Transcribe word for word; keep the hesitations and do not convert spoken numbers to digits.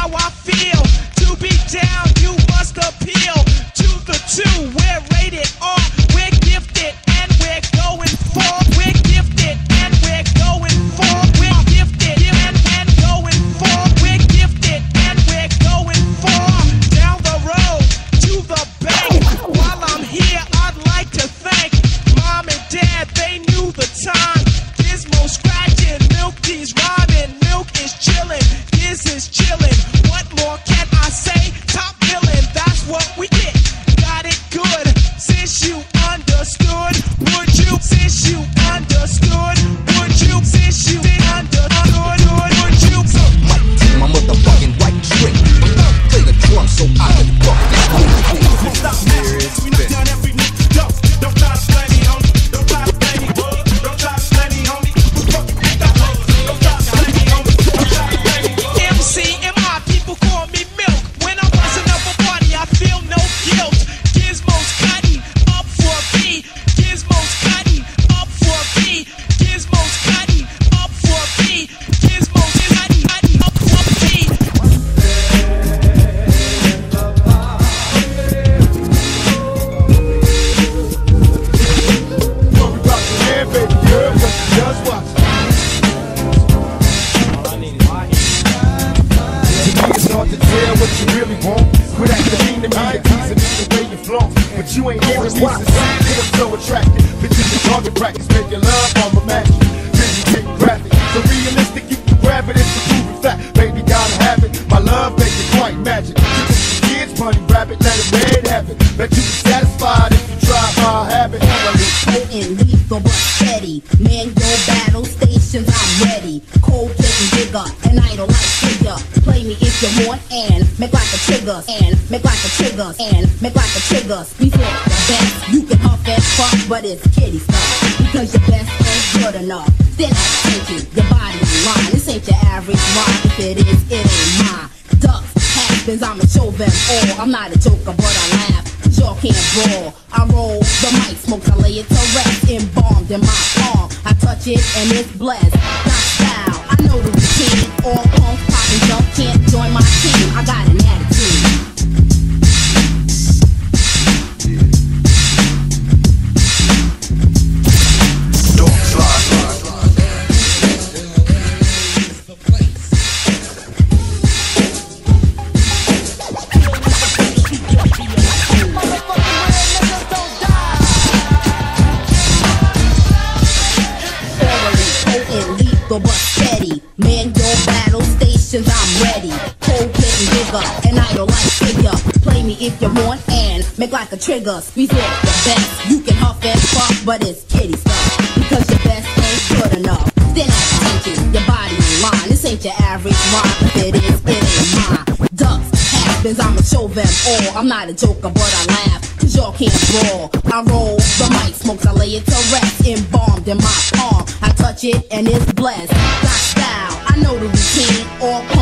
how I feel. To be down, you must appeal to the two. We're rated R, we're gifted, and we're going for. We're gifted, and we're going for. We're gifted, and, and going for. We're gifted, and we're going for. Down the road to the bank. While I'm here, I'd like to thank Mom and Dad, they knew the time. Gizmo scratching, Milky's rhyming, Milk is chillin', Giz is chillin'. What more can I say? Top billin', that's what we get. Got it good, since you understood. Would you, since you understood? Would you, since you understood? Would you? Might take my motherfucking right trick. Play the drum so I can fuck this. Stop serious, we knock down every nigga. Don't, don't try to play me, homie. Don't try to play me, boy. Don't try to play me, homie. Fuck you, think I love you. Don't try to play me, homie. Don't try to play me, boy. M C M I, people call me Milk. When I'm busting up a party, I feel no guilt. Gizmo's cutting up for a B. Gizmo's cutting up for a B. Gizmo's cutting up for a B. Gizmo's cutting, cutting up for a B. But you ain't here to be sincere, niggas so attractive. Bitches in target practice, making love on my mattress. Busy getting graphic, so realistic you can grab it, it's a proven fact. Baby, gotta have it, my love make it quite magic. Kids, bunny rabbit, let it red have it. Bet you be satisfied if you try my habit. Potent, lethal, but steady. Man, your battle stations, I'm ready. Cold getting bigger, and I don't like figure. Play me if you want, and make like a trigger, and make like a trigger, and make like a trigger. We flip the best, you can huff and fuck, but it's kitty stuff. Because your best ain't good enough. Then I take you, your body line. This ain't your average rhyme. If it is, it ain't mine. Ducks, happens, I'ma show them all. I'm not a joker, but I laugh. Y'all can't brawl. I roll the mic, smoke, I lay it to rest. Embalmed in my palm, I touch it and it's blessed. Got style, I know the routine. All punk, pop and jump, can't join my team. I got an attitude. But steady, man, your battle stations, I'm ready. Cold getting bigger, and I don't like figure. Play me if you want, and make like a trigger. Squeeze it the best, you can huff and fuck, but it's kitty stuff. Because your best ain't good enough. Then I take you, your body in line. This ain't your average rhyme. If it is, it ain't mine. Ducks, happens, I'ma show them all. I'm not a joker, but I laugh. Cause y'all can't brawl. I roll the mic, smokes, I lay it to rest. Embalmed in my palm, I touch it and it's blessed. Got style, I know the routine. All